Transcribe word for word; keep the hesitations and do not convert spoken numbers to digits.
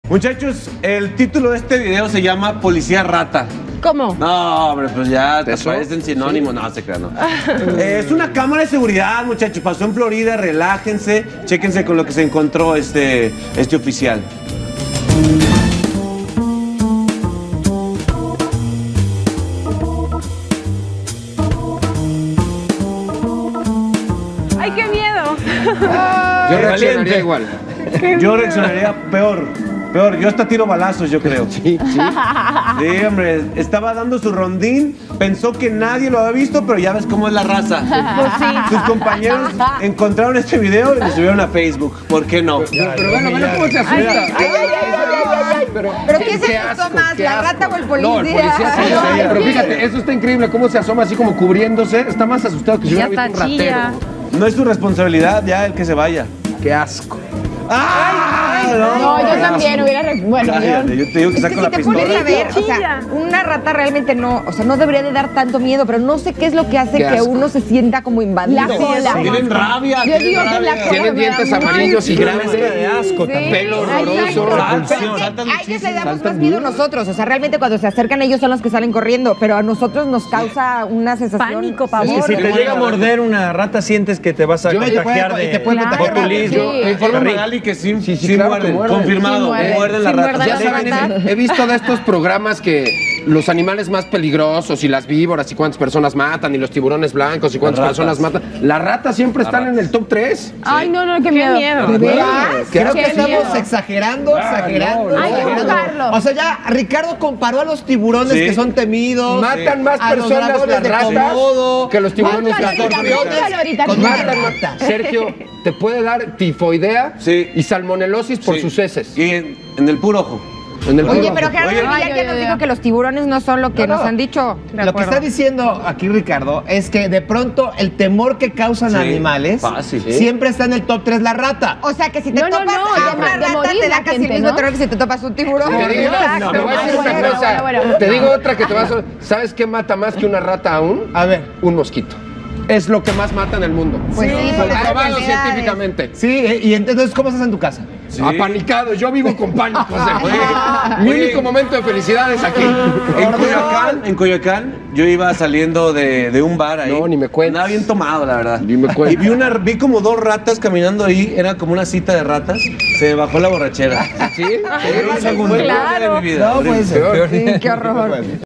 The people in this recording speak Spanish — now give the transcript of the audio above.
Muchachos, el título de este video se llama Policía Rata. ¿Cómo? No, hombre, pues ya te ¿Eso? aparecen sinónimos. Sí. No, se crean, no. eh, es una cámara de seguridad, muchachos. Pasó en Florida, relájense. Chéquense con lo que se encontró este, este oficial. ¡Ay, qué miedo! Yo reaccionaría igual. Yo reaccionaría peor. Peor, yo hasta tiro balazos, yo creo. Sí, sí. Sí, hombre, estaba dando su rondín, pensó que nadie lo había visto, pero ya ves cómo es la raza. Pues sí. Sus compañeros encontraron este video y lo subieron a Facebook. ¿por qué no? Pero, pero bueno, bueno, ¿cómo se asusta? Ay, ay, ay, ay, ay, ay, ay. Pero, ¿Pero quién se qué asustó asco, más, qué la asco. rata o el policía? No, el policía sí, Ay, sí, no, pero sí. fíjate, eso está increíble, cómo se asoma así como cubriéndose, está más asustado que si Ya hubiera está visto un ratero. chilla. No es su responsabilidad ya el que se vaya. Qué asco. ¡Ah! No, yo también hubiera... re- Bueno, Cállate, yo... yo te digo que Es que saco si la te pistola. pones a ver, o Chilla. sea, una rata realmente no, o sea, no debería de dar tanto miedo, pero no sé qué es lo que hace Qué que asco. uno se sienta como invadido. La cola. Tienen rabia. Yo tienen digo que rabia. la cola Tienen me dientes da muy- amarillos y Sí. grandes. de asco Sí. también. Pelo Exacto. horroroso. Saltan, saltan A ellos muchísimo. le damos saltan más miedo a duro. nosotros, o sea, realmente cuando se acercan ellos son los que salen corriendo, pero a nosotros nos causa una sensación... Pánico, Es pavor. que si te llega a morder una rata, sientes que te vas a Yo- contagiar y te de puede contagiar botulismo. Sí. Me informa Carril. Magali que sí, Sí, sí, sí claro muerden. que muerden. Confirmado, Sí muerden. muerden la Sí rata. muerden Ya las saben, ratas. he, he visto de estos programas que los animales más peligrosos y las víboras y cuántas personas matan y los tiburones blancos y cuántas Las personas ratas. matan. Las ratas siempre Las están en ratas. el top tres. Ay, no, no, qué miedo. ¿De veras? Creo que Qué estamos miedo. exagerando, exagerando. Hay que exagerando. juzgarlo. O sea, ya Ricardo comparó a los tiburones Sí. que son temidos. Matan más a los personas dragones las de ratas Komodo. que los tiburones Mátalo ahorita, escorpiones. mátalo ahorita, Con mátalo. una rata. Sergio, te puede dar tifoidea Sí. y salmonelosis por Sí. sus heces. Y en, en el puro ojo. En el Oye, culo. pero Gerardo Oye. Villar Ay, ya ay, nos ay, dijo ay. que los tiburones no son lo que No, nos no. han dicho. Lo que está diciendo aquí Ricardo es que de pronto el temor que causan Sí, animales fácil. Sí. siempre está en el top tres la rata. O sea, que si te No, no, topas no, a de- una de rata morir te la da casi gente, el mismo ¿no? terror que si te topas un tiburón. Te digo, Exacto. te voy a decir Bueno, una bueno, cosa. bueno, bueno. Te digo otra que te vas a... ¿Sabes qué mata más que una rata aún? A ver. Un mosquito. Es lo que más mata en el mundo. Pues sí, por las Comprobado enfermedades. científicamente. Sí, eh, y entonces, ¿cómo estás en tu casa? Sí. Apanicado, yo vivo con pánico. José. Oye, Mi oye. único momento de felicidad es aquí. En Coyoacán, en Coyoacán, yo iba saliendo de, de un bar ahí. No, ni me cuentes. Andaba bien tomado, la verdad. Ni me cuentes. Y vi, una, vi como dos ratas caminando ahí, era como una cita de ratas. Se me bajó la borrachera. ¿Sí? Fue el peor día de mi vida. No, horrible. puede ser. Sí, qué horror.